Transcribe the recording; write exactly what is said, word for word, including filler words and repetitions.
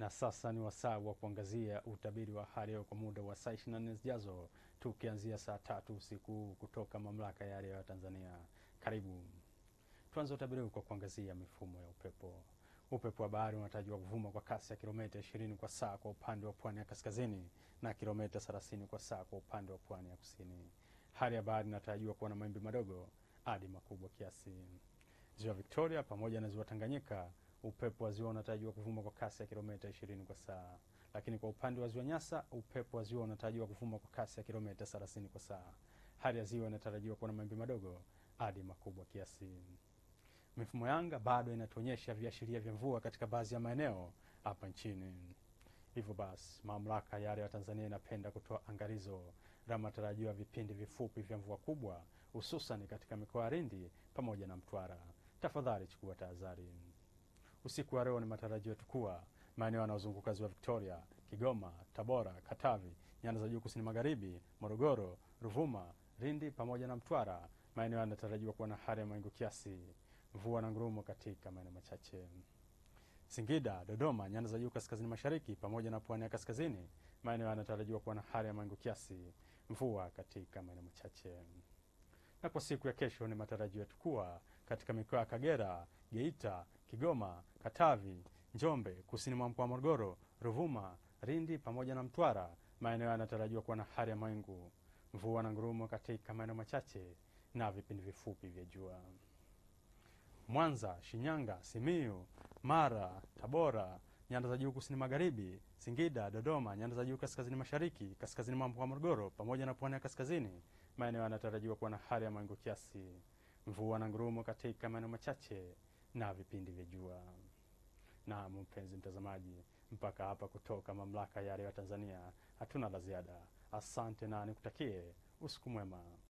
Na sasa ni wasaa wa kuangazia utabiri wa hali ya hewa kwa muda wa saa ishirini na nne zijazo, tukianzia saa tatu usiku kutoka Mamlaka ya Hali ya Hewa Tanzania. Karibu. Tuanze utabiri kwa kuangazia mifumo ya upepo. Upepo wa bahari unatarajiwa kuvuma kwa kasi ya kilomita ishirini kwa saa kwa upande wa pwani ya kaskazini na kilomita thelathini kwa saa kwa upande wa pwani ya kusini. Hali ya bahari inatarajiwa kuwa na mawimbi madogo hadi makubwa kiasi. Ziwa Victoria pamoja na Ziwa Tanganyika, upepo wa ziwa unatarajiwa kuvuma kwa kasi ya kilomita ishirini kwa saa. Lakini kwa upande wa Ziwa Nyasa, upepo wa ziwa unatarajiwa kuvuma kwa kasi ya kilomita thelathini kwa saa. Hali ya ziwa inatarajiwa kuwa na mawimbi madogo hadi makubwa kiasi. Mifumo ya anga bado inatuonyesha viashiria vya mvua katika baadhi ya maeneo hapa nchini. Hivyo basi, Mamlaka ya Hali ya Hewa Tanzania inapenda kutoa angalizo la matarajio ya vipindi vifupi vya mvua kubwa, hususan katika mikoa ya Lindi pamoja na Mtwara. Tafadhali chukua tahadhari. Usiku wa leo ni matarajio yetu kuwa maeneo yanayozunguka Ziwa Victoria, Kigoma, Tabora, Katavi, nyanda za juu kusini magharibi, Morogoro, Ruvuma, Lindi pamoja na Mtwara, maeneo yanatarajiwa kuwa na hali ya mawingu kiasi, mvua na ngurumo katika maeneo machache. Singida, Dodoma, nyanda za juu kaskazini mashariki pamoja na pwani ya kaskazini, maeneo yanatarajiwa kuwa na hali ya mawingu kiasi, mvua katika maeneo machache. Na kwa siku ya kesho ni matarajio yetu kuwa katika mikoa ya Kagera, Geita, Kigoma, Katavi, Njombe, kusini mwa mkoa wa Morogoro, Ruvuma, Lindi pamoja na Mtwara, maeneo yanatarajiwa kuwa na hali ya mawingu, mvua na ngurumo katika maeneo machache na vipindi vifupi vya jua. Mwanza, Shinyanga, Simiyu, Mara, Tabora, nyanda za juu kusini magharibi, Singida, Dodoma, nyanda za juu kaskazini mashariki, kaskazini mwa mkoa wa Morogoro pamoja na pwani ya kaskazini, maeneo yanatarajiwa kuwa na hali ya mawingu kiasi, mvua na ngurumo katika maeneo machache na vipindi vya jua. Na mpenzi mtazamaji, mpaka hapa kutoka Mamlaka ya Hali ya Hewa Tanzania hatuna la ziada. Asante na nikutakie usiku mwema.